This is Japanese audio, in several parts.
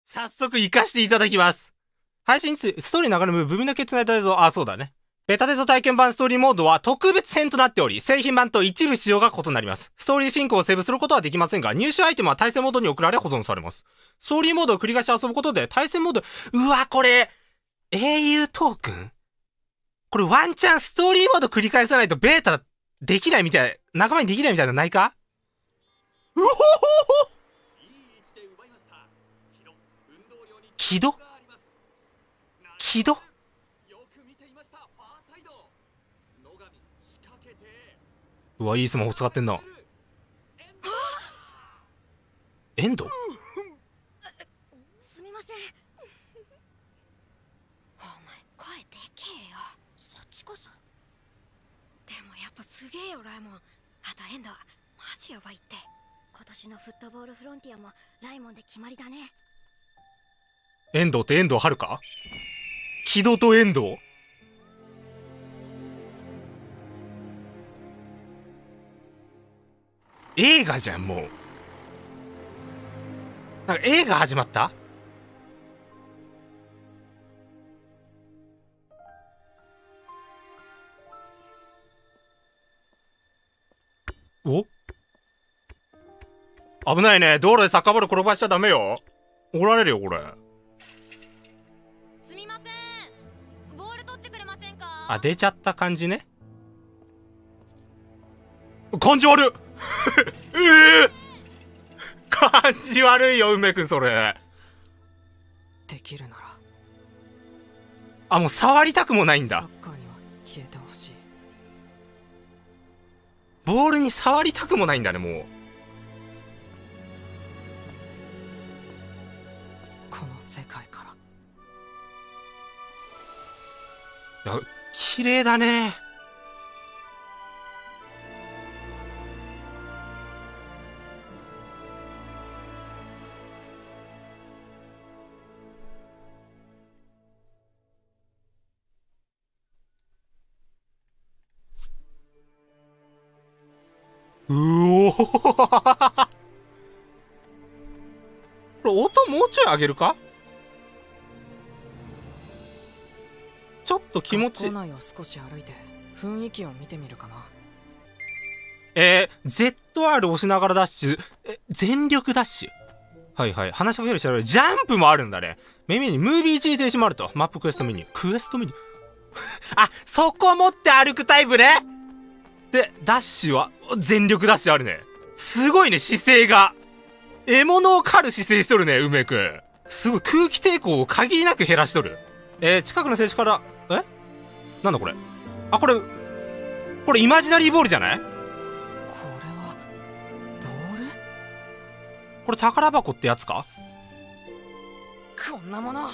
早速行かしていただきます。配信中、ストーリー流れむ部分の決内映像、そうだね。ベタデゾ体験版ストーリーモードは特別編となっており、製品版と一部仕様が異なります。ストーリー進行をセーブすることはできませんが、入手アイテムは対戦モードに送られ保存されます。ストーリーモードを繰り返し遊ぶことで、対戦モード、これ、英雄トークン？これワンチャンストーリーモード繰り返さないとベータできないみたい、仲間にできないみたいなのないか？うほほほ！木戸？木戸？うわ、いいスマホ使ってんな。エンド？ すみません。お前声でけえよ。そっちこそ。でもやっぱすげえよライモン。あとエンドマジやばいって。今年のフットボールフロンティアもライモンで決まりだね。 遠藤って遠藤遥か？木戸と遠藤？映画じゃん、もう。なんか映画始まった？お？危ないね。道路でサッカーボール転ばしちゃダメよ。怒られるよ、これ。 すみません。ボール取ってくれませんか？ あ、出ちゃった感じね。感じ悪っ感じ悪いよ、梅くん、それ。 できるなら。 あ、もう触りたくもないんだ。 サッカーには消えてほしい。 ボールに触りたくもないんだね、もう。 この世界かいら。 や、綺麗だね。これ音もうちょい上げるか？ちょっと気持ち。 学校内を少し歩いて雰囲気を見てみるかな。 ZR 押しながらダッシュ。全力ダッシュ。はいはい。話しかけるしゃべる。ジャンプもあるんだね。メニューにムービー一時停止もあると。マップクエストメニュー。クエストメニュー。あ、そこ持って歩くタイプね。で、ダッシュは、全力ダッシュあるね。すごいね、姿勢が。獲物を狩る姿勢しとるね、梅くん。すごい、空気抵抗を限りなく減らしとる。近くの選手から、なんだこれ。あ、これイマジナリーボールじゃない？ これはボール？ これ宝箱ってやつか？ こんなもの。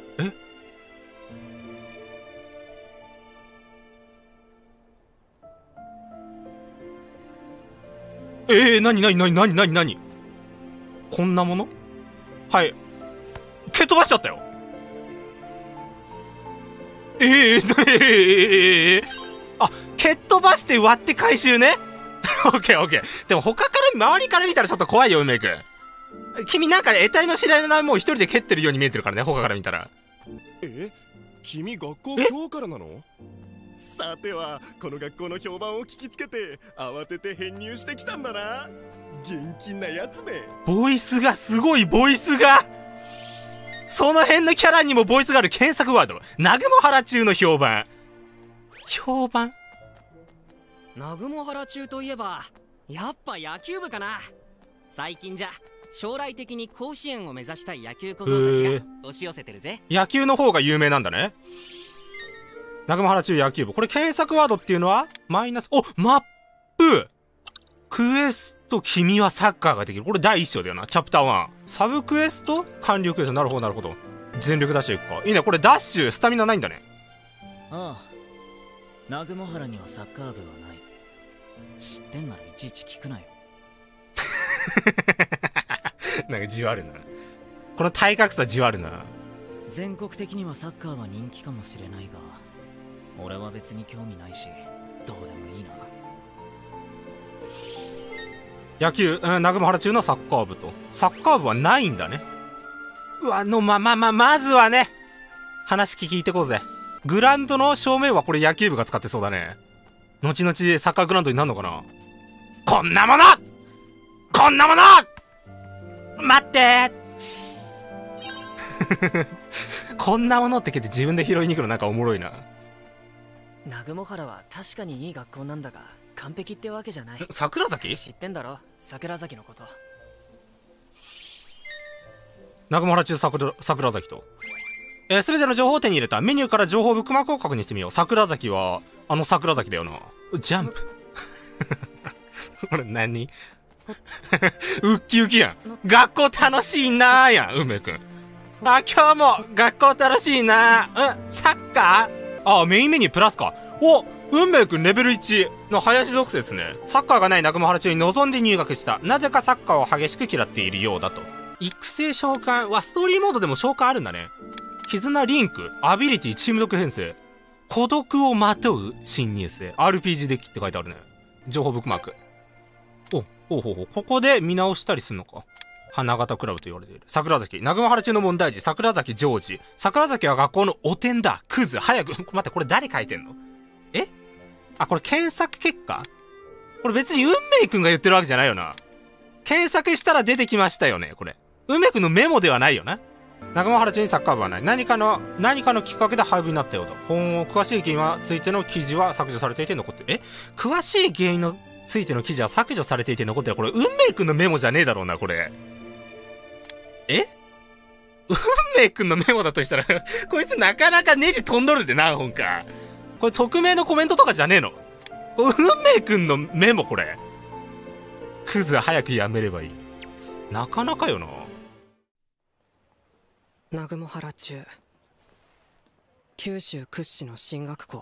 なにこんなもの？はい。蹴っ飛ばしちゃったよ。あ、蹴っ飛ばして割って回収ね。オッケーオッケー。でも他から、周りから見たらちょっと怖いよ、梅くん。君なんか得体の知らないもん一人で蹴ってるように見えてるからね、他から見たら。 君学校今日からなの？さてはこの学校の評判を聞きつけて慌てて編入してきたんだな。元気なやつめ。 ボイスがすごい、ボイスがその辺のキャラにもボイスがある。検索ワード南雲原中の評判。 南雲原中といえばやっぱ野球部かな。最近じゃ将来的に甲子園を目指したい野球小僧たちが押し寄せてるぜ。 野球の方が有名なんだね。南雲原中野球部。これ検索ワードっていうのはマイナス、マップクエスト君はサッカーができる。これ第1章だよな、チャプター1。サブクエスト完了クエスト。なるほどなるほど。全力ダッシュいくか。いいね。これダッシュスタミナないんだね。 ああ、南雲原にはサッカー部はない。知ってんならいちいち聞くなよ。 なんかじわるな。この体格差じわるな。 全国的にはサッカーは人気かもしれないが、俺は別に興味ないしどうでもいいな。 野球、南雲原中のサッカー部と。サッカー部はないんだね。 うわ、まずはね、話聞いてこうぜ。グラウンドの正面はこれ野球部が使ってそうだね。後々サッカーグラウンドになるのかな。こんなもの待ってこんなものってけて自分で拾いに行くのなんかおもろいな。 南雲原は確かにいい学校なんだが完璧ってわけじゃない。 桜崎？ 知ってんだろ、桜崎のこと。 南雲原中桜崎と。全ての情報を手に入れた。メニューから情報ブックマークを確認してみよう。桜崎はあの桜崎だよな。ジャンプこれ何ウッキウキやん。学校楽しいなーやん、運命くん。あ、今日も学校楽しいなー。サッカー？あ、メインメニュープラスか。お、運命くんレベル1の林属性ですね。サッカーがない南雲原中に望んで入学した。なぜかサッカーを激しく嫌っているようだと。育成召喚はストーリーモードでも召喚あるんだね。絆リンク、アビリティ、チーム読編成。孤独をまとう新入生。RPG デッキって書いてあるね。情報ブックマーク。ほう。ここで見直したりすんのか。花形クラブと言われている。桜崎。南雲原中の問題児。桜崎ジョージ。桜崎は学校の汚点だ。クズ。早く。待って、これ誰書いてんの？あ、これ検索結果？これ別に運命くんが言ってるわけじゃないよな。検索したら出てきましたよね、これ。運命くんのメモではないよな。南雲原中にサッカー部はない。何かのきっかけで廃部になったようだ。詳しい原因についての記事は削除されていて残ってる。詳しい原因についての記事は削除されていて残ってる。これ、運命くんのメモじゃねえだろうな、これ。運命くんのメモだとしたらこいつなかなかネジ飛んどるで何本か。これ、匿名のコメントとかじゃねえの？運命くんのメモ、これ。クズは早くやめればいい。なかなかよな。 南雲原中、九州屈指の進学校。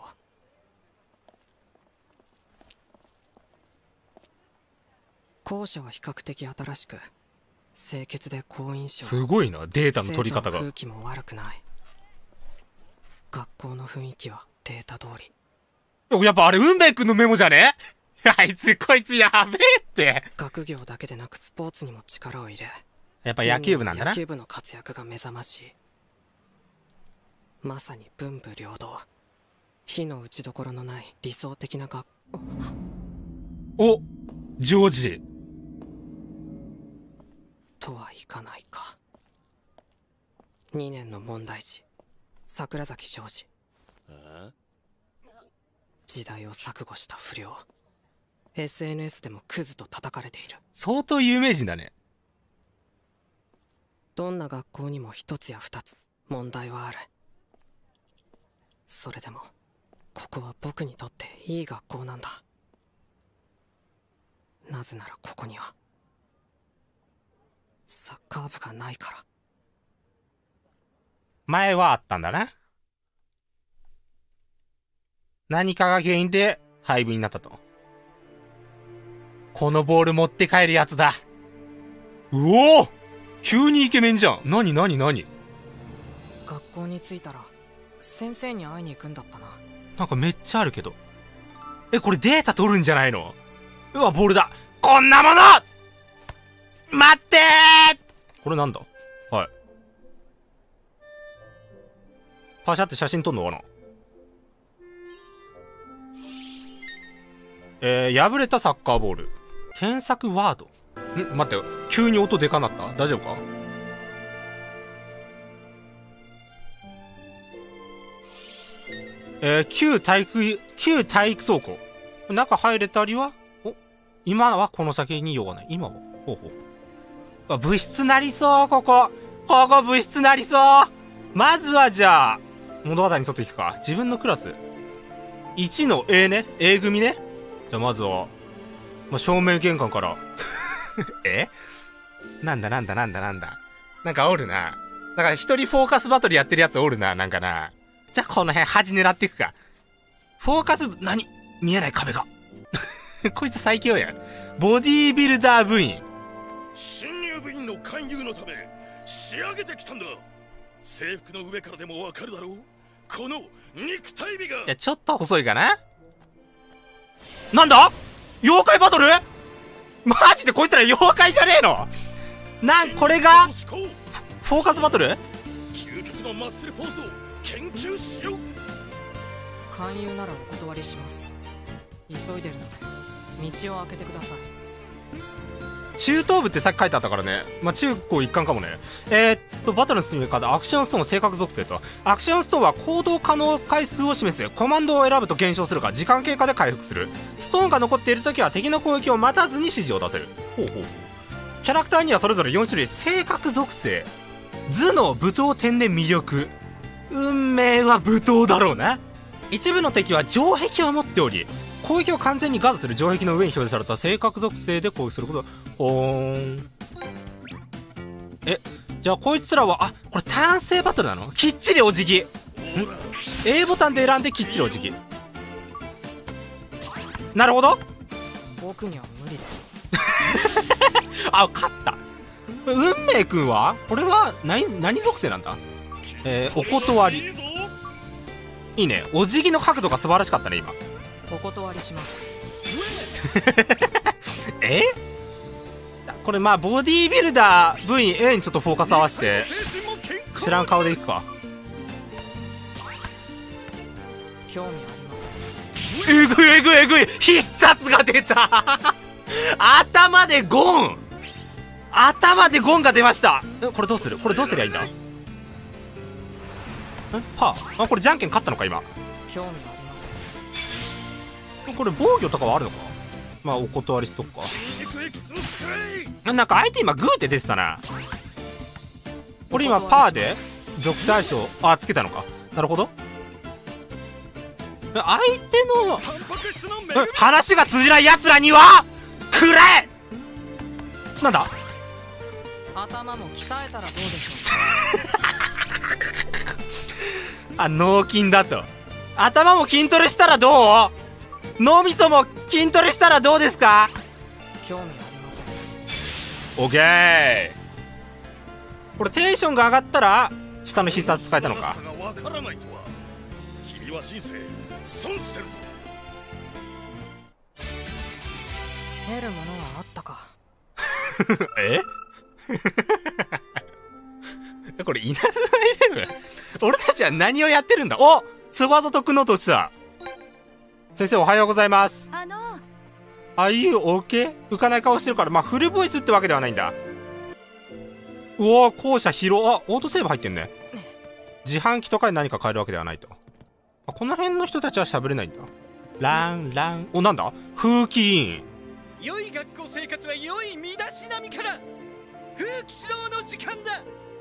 校舎は比較的新しく清潔で好印象。 すごいな、データの取り方が。 空気も悪くない。学校の雰囲気はデータ通り。 やっぱあれ運命くんのメモじゃね？あいつこいつやべえって。 学業だけでなくスポーツにも力を入れ、 やっぱ野球部なんだな。 野球部の活躍が目覚ましい。まさに文武両道、非の打ちどころのない理想的な学校。 お、ジョージとはいかないか。2年の問題児桜崎昌司。時代を錯誤した不良。 SNS でもクズと叩かれている。 相当有名人だね。 どんな学校にも一つや二つ問題はある。それでもここは僕にとっていい学校なんだ。なぜならここにはサッカー部がないから。 前はあったんだな。何かが原因で廃部になったと。このボール持って帰るやつだ。うお、急にイケメンじゃん。何学校に着いたら先生に会いに行くんだったな。 なんかめっちゃあるけど。これデータ取るんじゃないの？うわ、ボールだ。こんなもの待ってー。これなんだ？はい。パシャって写真撮んのかな？破れたサッカーボール。検索ワード。待ってよ。急に音でかなった？大丈夫か？旧体育倉庫。中入れたりは？今はこの先に用がない。今は？部室なりそう、ここ部室なりそう。まずはじゃあ、物語に沿っていくか。自分のクラス。1の A ね。A 組ね。じゃあまずは、正面玄関から。なんだ。なんかおるな。なんか一人フォーカスバトルやってるやつおるな、なんかな。じゃあこの辺端狙っていくか。フォーカス、見えない壁が。こいつ最強やん。ボディービルダー部員。 新入部員の勧誘のため仕上げてきたんだ。制服の上からでもわかるだろう、この肉体美が。 いや、ちょっと細いかな。なんだ？妖怪バトル？マジでこいつら妖怪じゃねえの？これがフフォーカスバトル？ 究極のマッスルポーズを研究しろ。 勧誘ならお断りします。急いでるので道を開けてください。 中等部ってさっき書いてあったからね。まあ中高一貫かもね。バトルの進め方、アクションストーン性格属性と。アクションストーンは行動可能回数を示す。コマンドを選ぶと減少するか、時間経過で回復する。ストーンが残っているときは敵の攻撃を待たずに指示を出せる。ほうほう。キャラクターにはそれぞれ4種類。性格属性。頭脳、武闘、天然、魅力。運命は武闘だろうな。一部の敵は城壁を持っており、攻撃を完全にガードする。城壁の上に表示された性格属性で攻撃すること。ほーん。じゃあこいつらは、これターン制バトルなの？きっちりお辞儀。A ボタンで選んできっちりお辞儀。なるほど。 僕には無理です。 勝った。運命くんはこれは何属性なんだ？お断り。いいね。お辞儀の角度が素晴らしかったね今。 お断りします。 これまあボディービルダー部員 A にちょっとフォーカス合わせて知らん顔でいくか。 興味ありません。 えぐいえぐいえぐい。必殺が出た。頭でゴン。頭でゴンが出ました。これどうする？これどうすりゃいいんだ？これじゃんけん勝ったのか今。 興味ありません。 これ防御とかはあるのか？まあお断りしとくか。なんか相手今グーって出てたな。これ今パーで属性相性つけたのか。なるほど。相手の話が通じないやつらにはくれ。なんだ？ 頭も鍛えたらどうでしょう。 脳筋だと。頭も筋トレしたらどう？脳みそも筋トレしたらどうですか？ 興味ありません。 オッケー。これテンションが上がったら下の必殺使えたのか。 君は人生損してるぞ。 得るものはあったか。 これ稲妻イレブン。俺たちは何をやってるんだ？お、スゴ技特能と落ちた。先生おはようございます。いうオーケー？浮かない顔してるから、まあフルボイスってわけではないんだ。うおー、校舎広。オートセーブ入ってんね。自販機とかで何か買えるわけではないと。この辺の人たちは喋れないんだ。ランラン。なんだ？風紀委員。 良い学校生活は良い身だしなみから。風紀指導の時間だ。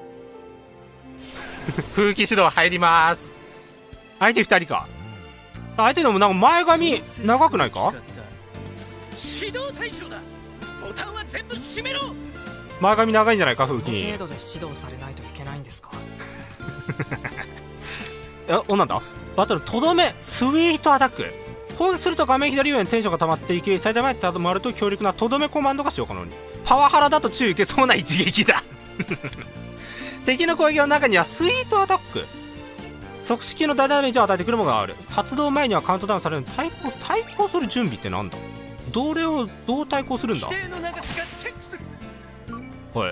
風紀指導入ります。相手2人か。相手のもなんか前髪長くないか？ 指導対象だ。ボタンは全部閉めろ。 前髪長いんじゃないか風紀委員。 程度で指導されないといけないんですか？ なんだ？バトルとどめスイートアタック。攻撃すると画面左上にテンションが溜まっていき、最大まで溜まると強力なとどめコマンドが使用可能に。パワハラだと注意受けそうな一撃だ。敵の攻撃の中にはスイートアタック、即死級の大ダメージを与えてくるものがある。発動前にはカウントダウンされる。対抗する準備ってなんだ？どれをどう対抗するんだ？はい。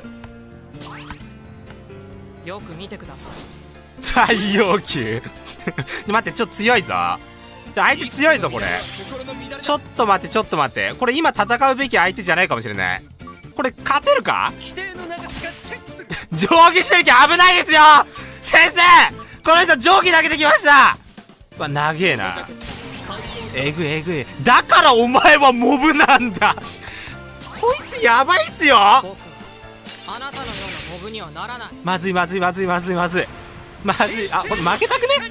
よく見てください。 最要求。待って、ちょっと強いぞ。相手強いぞこれ。ちょっと待って、これ今戦うべき相手じゃないかもしれない。これ勝てるか？定規してる気危ないですよ先生。この人定規投げてきました。長えな。えぐい。だからお前はモブなんだ。こいつやばいっすよ。 あなたのようなモブにはならない。 まずい。これ負けたくね？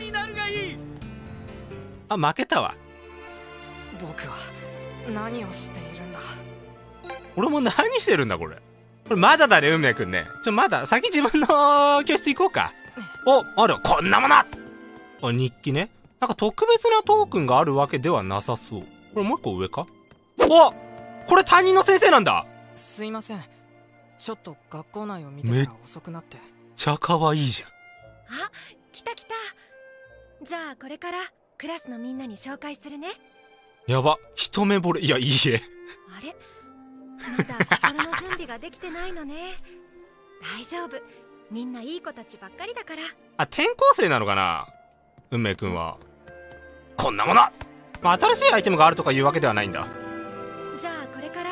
負けたわ。 僕は何をしているんだ。 俺も何してるんだこれまだだね運命くんね。まだ先自分の教室行こうか。あるこんなもの。日記ね。なんか特別なトークンがあるわけではなさそう。これもう一個上か？これ担任の先生なんだ。 すいません、ちょっと学校内を見てから遅くなって。 めっちゃ可愛いじゃん。 来た。じゃあこれからクラスのみんなに紹介するね。 やば、一目惚れ。いや、いいえ。 あれ、まだ心の準備ができてないのね。大丈夫、 みんないい子たちばっかりだから。 あ、転校生なのかな、運命くんは。こんなもの、まあ、新しいアイテムがあるとかいうわけではないんだ。 じゃあこれから。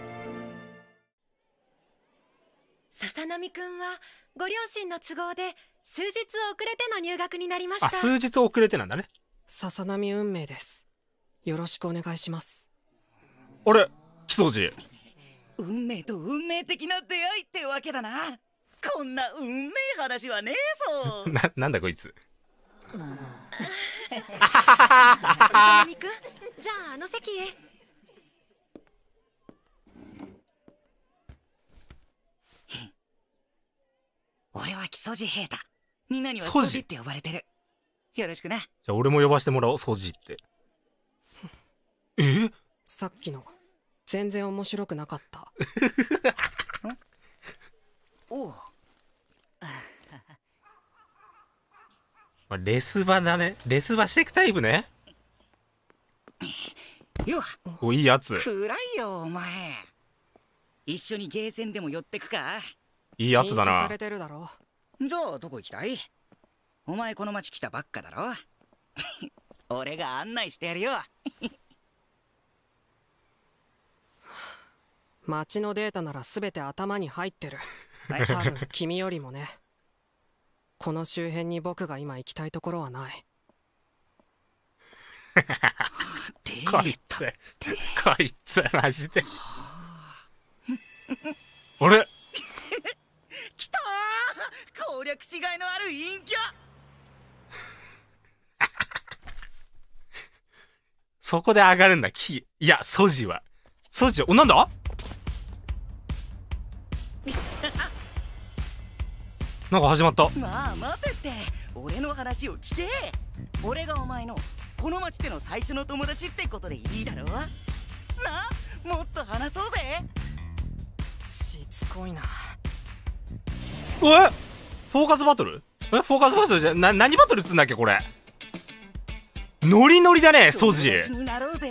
笹波くんはご両親の都合で数日遅れての入学になりました。 あ、数日遅れてなんだね。 笹波運命です。よろしくお願いします。 あれ、木曽路。 運命と運命的な出会いってわけだな。こんな運命話はねえぞ。 なんだこいつ。 笹波くん、じゃああの席へ。 俺は木曽路平太。みんなには曽路って呼ばれてる。よろしくな。 じゃあ俺も呼ばしてもらおう、曽路って。 さっきの全然面白くなかった。 おう。 レスバだね。レスバしていくタイプね。 よっ、 お、いいやつ。 暗いよお前。一緒にゲーセンでも寄ってくか。 いいやつだな。 禁止されてるだろ。 じゃあどこ行きたい？お前この町来たばっかだろ。俺が案内してやるよ。 町のデータなら全て頭に入ってる。多分君よりもね。この周辺に僕が今行きたいところはない。 こいつマジで。あれ来たー、攻略しがいのある陰キャ。 そこで上がるんだ。いや、ソジはお、なんだなんか始まった。 まあ待てって、俺の話を聞け。俺がお前のこの町での最初の友達ってことでいいだろうな。もっと話そうぜ。 しつこいな。 フォーカスバトル？フォーカスバトルじゃ、何バトルっつうんだっけこれ。ノリノリだね、ソジ。 友達になろうぜ。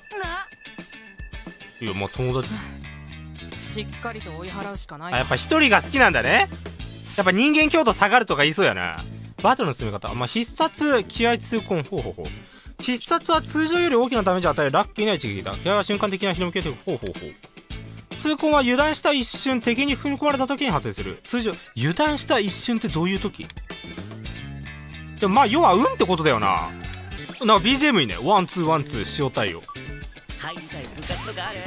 いや、まあ友達。 しっかりと追い払うしかない。 あ、やっぱ一人が好きなんだね。やっぱ人間強度下がるとか言いそうやな。バトルの進め方。まあ、必殺、気合痛恨、ほう。必殺は通常より大きなダメージを与えるラッキーな一撃だ。気合は瞬間的な火の向けて、ほう。痛恨は油断した一瞬、敵に踏み込まれた時に発生する。通常、油断した一瞬ってどういう時？でもまあ、要は運ってことだよな。なんか BGM いいね。ワンツー、塩対応。 入りたい部活とかある？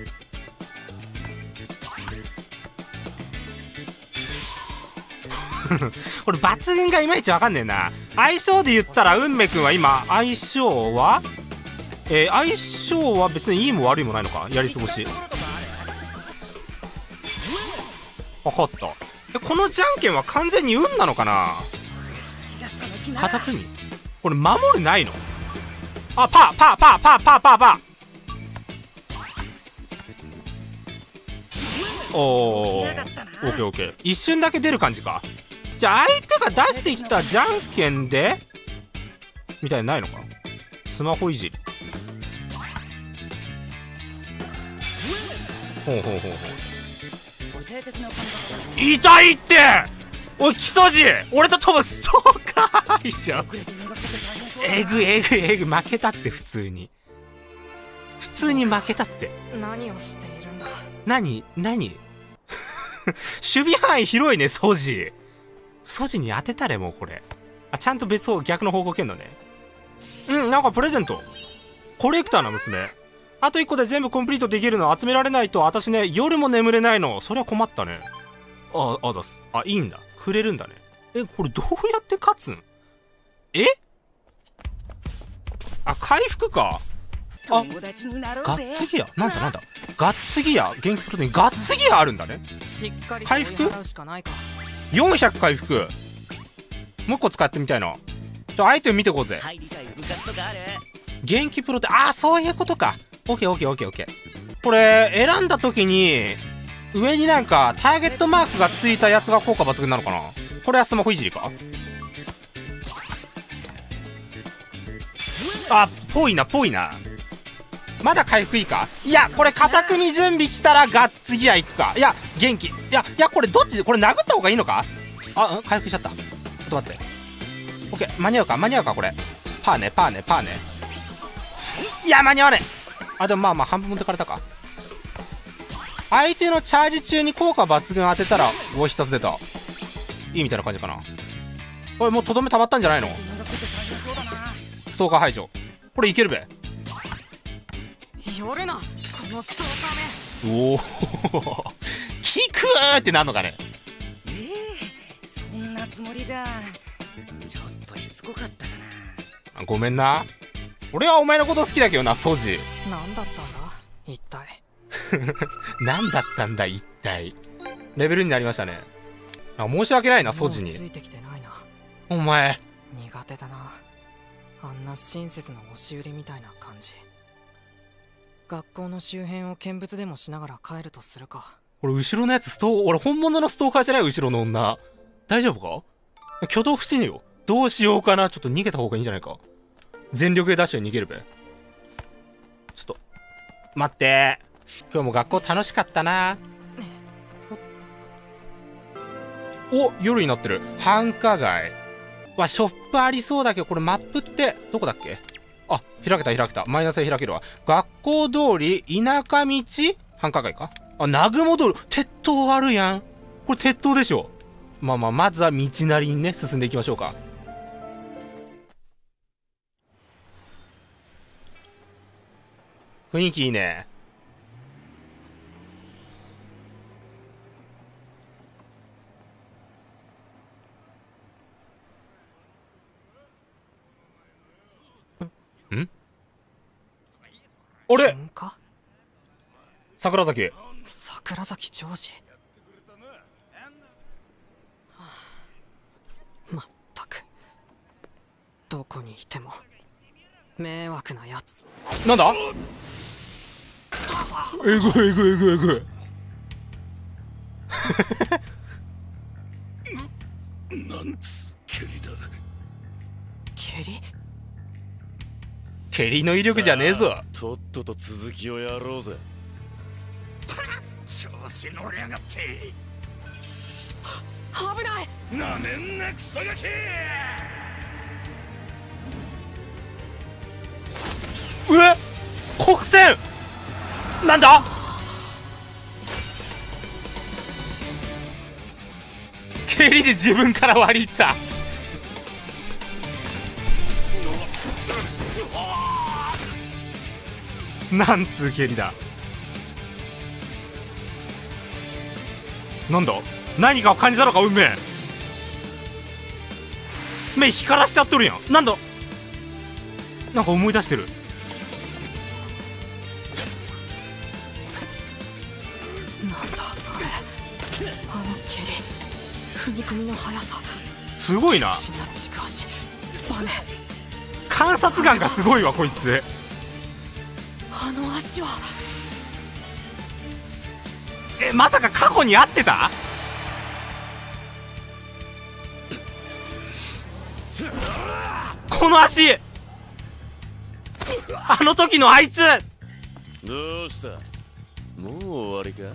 これ抜群がいまいちわかんねえな。相性で言ったら運命くんは今相性は別にいいも悪いもないのか。やり過ごし分かった。このじゃんけんは完全に運なのかな。片組これ守るないの。あ、パーオッケー。一瞬だけ出る感じか。じゃあ相手が出してきたじゃんけんでみたいにないのか。スマホいじり。ほう痛いって。おい木曽路、俺とトムストーカー一緒。えぐ負けたって。普通に負けたって。 何をしているんだ。 何守備範囲広いね。ソジに当てたれ。もうこれちゃんと別を逆の方向蹴んのね。なんかプレゼント。コレクターな娘。あと1個で全部コンプリートできるの集められないと私ね、夜も眠れないの。それは困ったね。ざす。いいんだ、くれるんだね。これどうやって勝つん？回復か。ガッツギアなんだガッツギア元気プロテインガッツギアあるんだね。回復400回復。もう1個使ってみたいな。アイテム見てこうぜ。元気プロテイン。そういうことか。オッケー。これ選んだ時に上になんかターゲットマークがついたやつが効果抜群なのかな。これはスマホいじりか。ぽいな。まだ回復いいか。いやこれ片組準備来たらガッツギアいくか。いや元気。いやこれどっちでこれ殴った方がいいのか。 あ、回復しちゃった。ちょっと待って。オッケー、間に合うか間に合うかこれ。パーねパーねパーね。いや間に合わねえ。あ、でもまあまあ半分持ってかれたか。相手のチャージ中に効果抜群当てたらお必殺出た。いいみたいな感じかな。これもうとどめ溜まったんじゃないの。ストーカー排除。これいけるべ。 よるなこのストーカーめ。 おおキクーってなんのかね。 そんなつもりじゃ。ちょっとしつこかったかな。 ごめんな。俺はお前のこと好きだけどな、ソジ。 何だったんだ一体。 何だったんだ一体。レベルになりましたね。あ、申し訳ないな、ソジに。 ついてきてないな。 お前苦手だな。あんな親切な押し売りみたいな感じ。学校の周辺を見物でもしながら帰るとするか。 俺後ろのやつ俺本物のストーカーじゃない。後ろの女大丈夫か。挙動不審よ。どうしようかな。ちょっと逃げた方がいいんじゃないか。全力でダッシュで逃げるべ。ちょっと待って、今日も学校楽しかったな。お、夜になってる。繁華街はショップありそうだけど、これマップってどこだっけ。あ、開けた開けた。マイナスで開けるわ。学校通り、田舎道、繁華街か。あ、南雲通り、鉄塔あるやん。これ鉄塔でしょ。まあまあ、まずは道なりにね、進んでいきましょうか。雰囲気いいね。ん？あれ？桜崎。 桜崎ジョージ。まったくどこにいても迷惑なやつ。 なんだ？えぐえぐえぐえぐなんつ蹴りだ。 蹴り？ 蹴りの威力じゃねえぞ。 とっとと続きをやろうぜ。 調子乗りやがって。 危ない。 なめんなクソガキ。 黒線なんだ。蹴りで自分から割り入った。なんつう蹴りだ。なんだ、何かを感じたのか。運命目光らしちゃっとるやん。なんだ、なんか思い出してる。 なんだあれ。あの蹴り、踏み込みの速さすごいな。 軸足バネ。 観察眼がすごいわこいつ。 あの足は。 まさか過去に会ってた。この足、あの時のあいつ。 どうした、もう終わりか。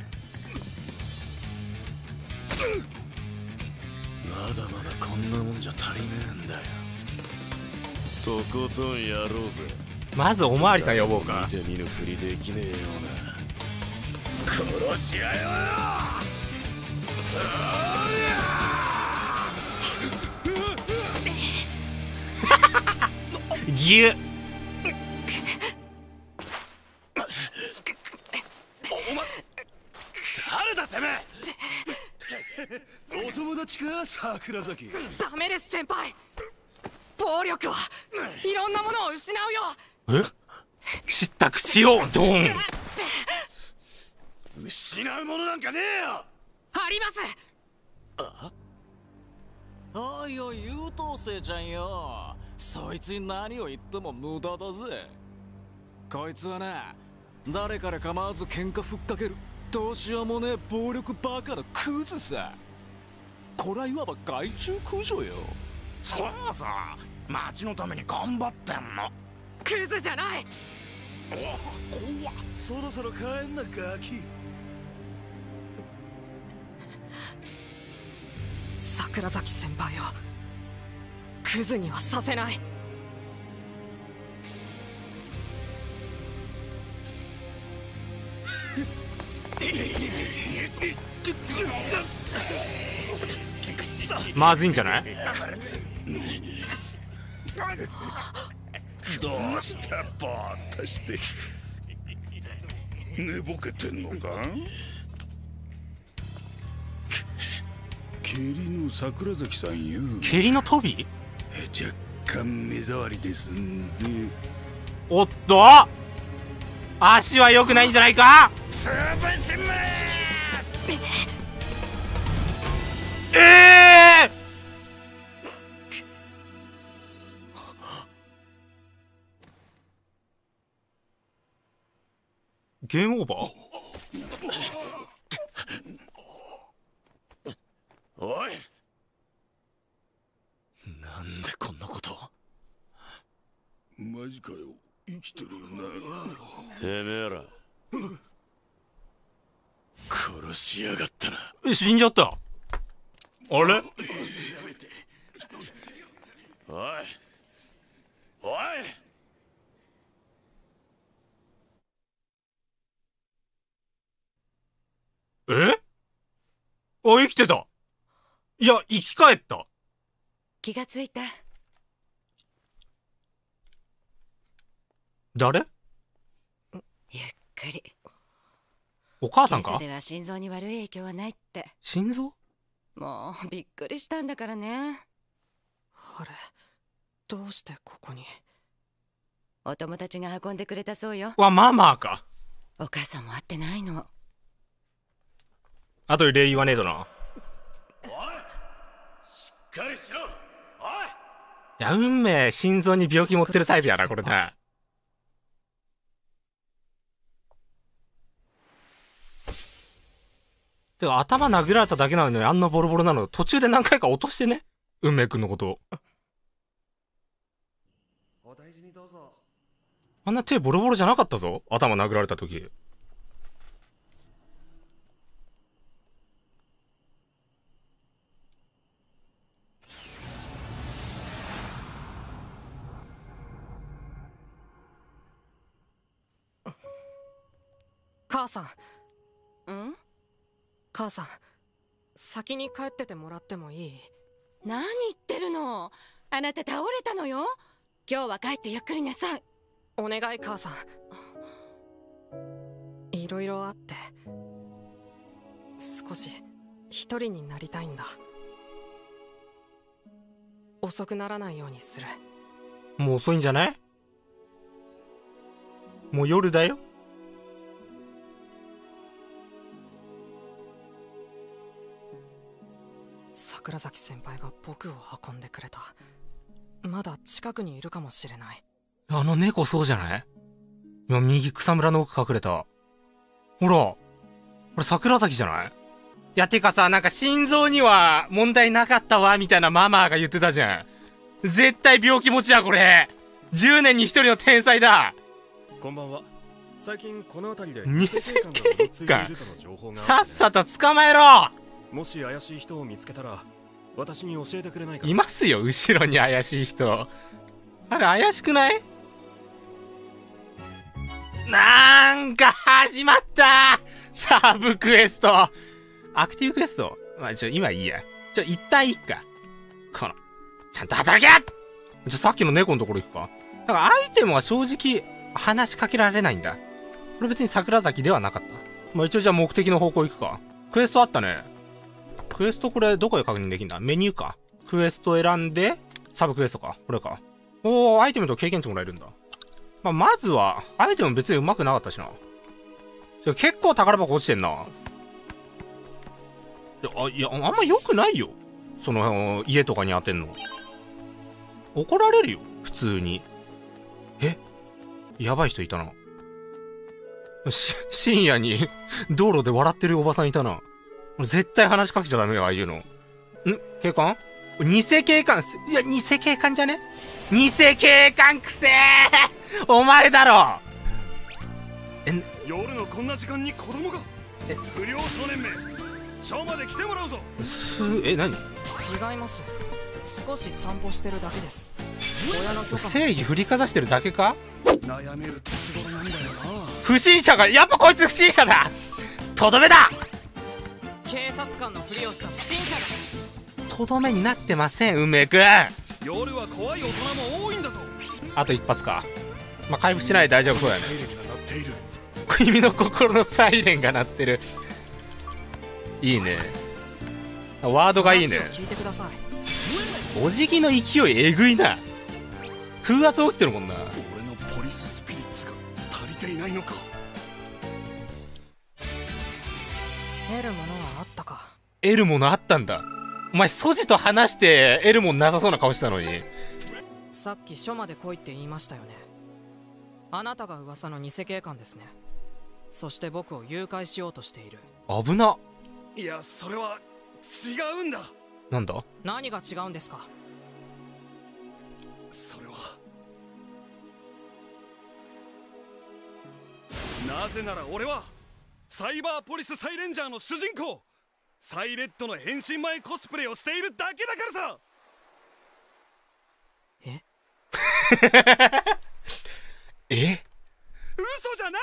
まだまだこんなもんじゃ足りねえんだよ。とことんやろうぜ。 まずおまわりさん呼ぼうか。 見て見ぬふりできねえような。殺し合いよ。 ギュッ。 お前誰だてめえ。お友達か桜崎。 ダメです先輩。暴力はいろんなものを失うよ。 知った口をドーン。 失うものなんかねえよ。 あります。 おいおい優等生じゃんよ。そいつに何を言っても無駄だぜ。こいつはな、誰から構わず喧嘩ふっかけるどうしようもねえ暴力バカのクズさ。これはいわば害虫駆除よ。 そうさ、町のために頑張ってんの。 クズじゃない。 怖っ。そろそろ帰んなガキ。 桜崎先輩をクズにはさせない。 まずいんじゃない？ どうしたぼーっとして寝ぼけてんのか？蹴りの桜崎さんよ。 蹴りのトビ？ 若干目障りですんで。 おっと、足は良くないんじゃないか？ 潰しまーす。 ゲームオーバー？ おい、なんでこんなこと。マジかよ、生きてるよな。てめえら殺しやがったな。 死んじゃった。あれ？ おいおい、 え？あ、生きてた。いや、生き返った。 気がついた。 誰？ ゆっくり。 お母さんか？ 検査では心臓に悪い影響はないって。 心臓？ もうびっくりしたんだからね。 あれ、どうしてここに？ お友達が運んでくれたそうよ。 わ、ママか。 お母さんも会ってないの。 あと礼言わねえとな。 おい、しっかりしろ。おい。 いや、運命、心臓に病気持ってるタイプやな、これな。てか、頭殴られただけなのにあんなボロボロなの、途中で何回か落としてね。運命くんのことを。 お大事にどうぞ。 あんな手ボロボロじゃなかったぞ、頭殴られた時。 母さん。母さん、先に帰っててもらってもいい？ 何言ってるの？あなた倒れたのよ。今日は帰ってゆっくりなさい。 お願い母さん。いろいろあって少し一人になりたいんだ。遅くならないようにする。 もう遅いんじゃない？もう夜だよ。 桜崎先輩が僕を運んでくれた。まだ近くにいるかもしれない。 あの猫そうじゃない？今右草むらの奥隠れた。ほら、これ桜崎じゃない？いや、てかさ、なんか心臓には問題なかったわみたいなママが言ってたじゃん。絶対病気持ちや、これ。10年に1人の天才だ。 こんばんは。最近この辺りで偽警官、さっさと捕まえろ。 もし怪しい人を見つけたら私に教えてくれないか？ いますよ、後ろに怪しい人。あれ怪しくない？なんか始まった。サブクエスト、アクティブクエスト。まあ、今いいや。一旦いいか。このちゃんと働け。さっきの猫のところ行くか。だからアイテムは正直話しかけられないんだ。これ別に桜崎ではなかった。まあ一応じゃあ目的の方向行くか。クエストあったね。クエストこれどこで確認できんだ？メニューか。クエスト選んで、サブクエストか。これか。おー、アイテムと経験値もらえるんだ。まあ、まずは、アイテム別にうまくなかったしな。結構宝箱落ちてんな。いや、あんま良くないよ。その、家とかに当てんの。怒られるよ、普通に。やばい人いたな。深夜に道路で笑ってるおばさんいたな。絶対話しかけちゃダメよ、ああいうの。警官？偽警官？いや、偽警官じゃね？偽警官くせーお前だろ。 夜のこんな時間に子供が？不良少年め、 署まで来てもらうぞ。 何？ 違います。少し散歩してるだけです。親の許可。 正義振りかざしてるだけか？ 悩める年頃なんだよな。 不審者が、やっぱこいつ不審者だ。とどめだ。 警察官のふりをした不審者だ。 とどめになってません、運命くん。 夜は怖い大人も多いんだぞ。 あと一発か。まあ、回復しないで大丈夫そうやね。 サイレンが鳴っている。 君の心のサイレンが鳴ってる。いいね。ワードがいいね。 聞いてください。 お辞儀の勢いえぐいな。風圧起きてるもんな。 俺のポリススピリッツが足りていないのか。 得るものはあったか。 得るものあったんだ。お前ソジと話して得るもんなさそうな顔したのに。 さっき署まで来いって言いましたよね。あなたが噂の偽警官ですね。そして僕を誘拐しようとしている。 危な。 いや、それは違うんだ。 なんだ？ 何が違うんですか？ それはなぜなら俺はサイバーポリスサイレンジャーの主人公サイレットの変身前コスプレをしているだけだからさ。 え？ 嘘じゃない。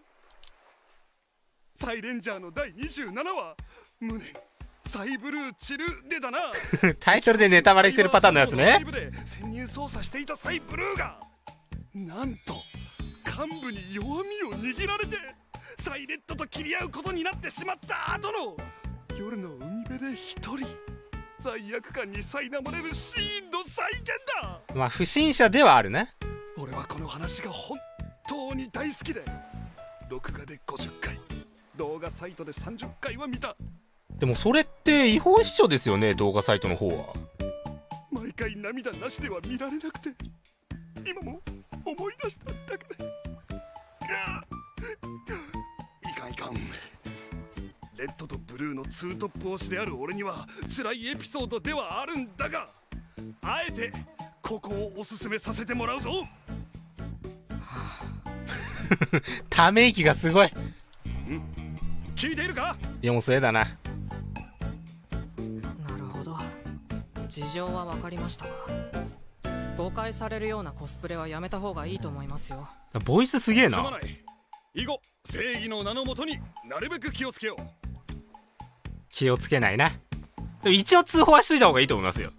サイレンジャーの第27話無念サイブルーチルでだな。 タイトルでネタバレしてるパターンのやつね。 潜入捜査していたサイブルーがなんと幹部に弱みを握られてサイレットと切り合うことになってしまった後の夜の海辺で一人罪悪感に苛まれるシーンの再現だ。 まあ不審者ではあるね。 俺はこの話が本当に大好きで録画で50回動画サイトで30回は見た。 でもそれって違法視聴ですよね、動画サイトの方は。 毎回涙なしでは見られなくて今も思い出しただけでいかんいかん。レッドとブルーのツートップ推しである俺には辛いエピソードではあるんだが、あえてここをおすすめさせてもらうぞ。 ため息がすごい。 聞いているか？ いやもうそれだな。 なるほど、事情は分かりましたが、誤解されるようなコスプレはやめた方がいいと思いますよ。 ボイスすげえな。 すまない。以後正義の名のもとになるべく気をつけよう。 気をつけないな。でも一応通報はしといた方がいいと思いますよ。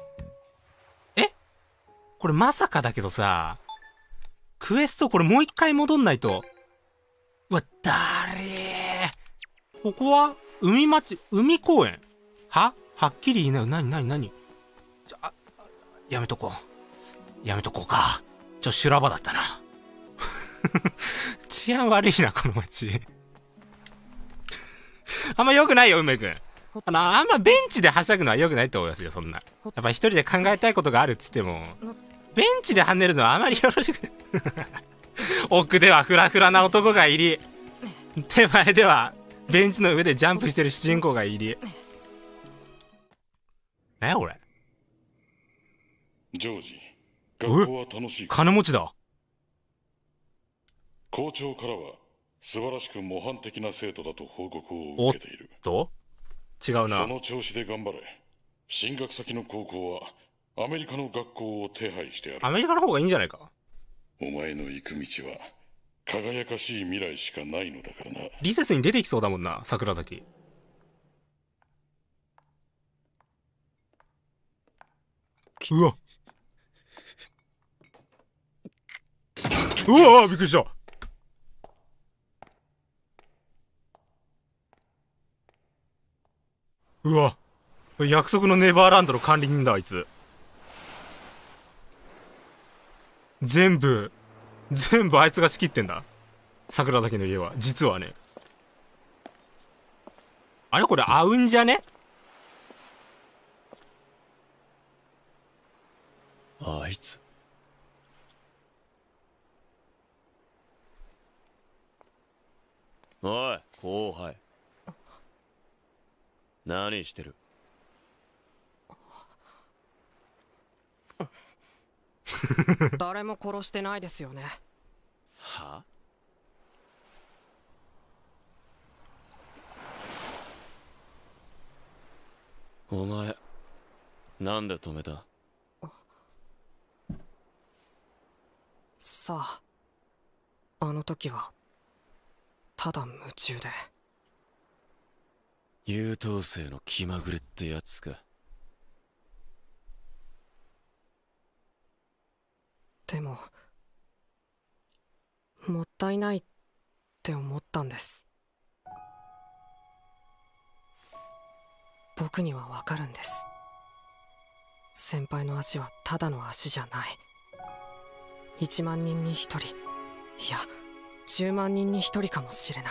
これまさかだけどさ、クエストこれもう一回戻んないと。うわ、だれー。ここは海公園はっきり言いなよ。なにやめとこうか。修羅場だったな。治安悪いな、この街。あんま良くないよ、梅くん。あんまベンチではしゃぐのは良くないと思いますよ、そんな。やっぱ一人で考えたいことがあるっつっても、ベンチで跳ねるのはあまりよろしく。奥ではフラフラな男がいり、手前ではベンチの上でジャンプしてる主人公がいり。何やこれ。 ジョージ、学校は楽しいか？ 金持ちだ。 校長からは素晴らしく模範的な生徒だと報告を受けている。 違うな。 その調子で頑張れ。進学先の高校はアメリカの学校を手配してやる。 アメリカの方がいいんじゃないか。 お前の行く道は輝かしい未来しかないのだからな。 リセスに出てきそうだもんな、桜崎。うわびっくりした。うわ、約束のネバーランドの管理人だ、あいつ。全部あいつが仕切ってんだ、桜崎の家は。実はね、あれこれ合うんじゃね？ あいつおい後輩、何してる？ 誰も殺してないですよね。 は？ お前なんで止めた？ さあ、あの時はただ夢中で。 優等生の気まぐれってやつか。 でももったいないって思ったんです。僕にはわかるんです。先輩の足はただの足じゃない。1万人に1人、いや10万人に1人かもしれない。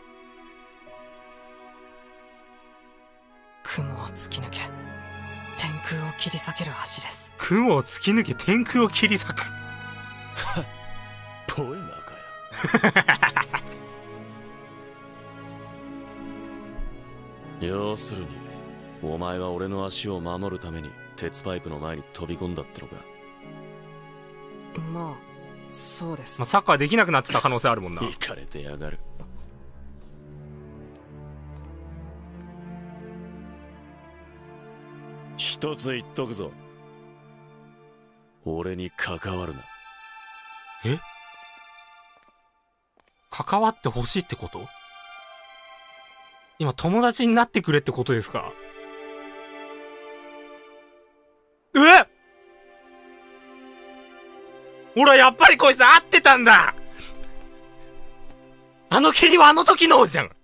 雲を突き抜け天空を切り裂ける足です。 雲を突き抜け天空を切り裂く。 ぽいなかよ。要するにお前は俺の足を守るために鉄パイプの前に飛び込んだってのか。 まあそうです。 まあ、サッカーできなくなってた可能性あるもんな。 イカれてやがる。一つ言っとくぞ。俺に関わるな。 え？関わってほしいってこと？今友達になってくれってことですか？俺はやっぱりこいつ合ってたんだ。あの蹴りはあの時のじゃん。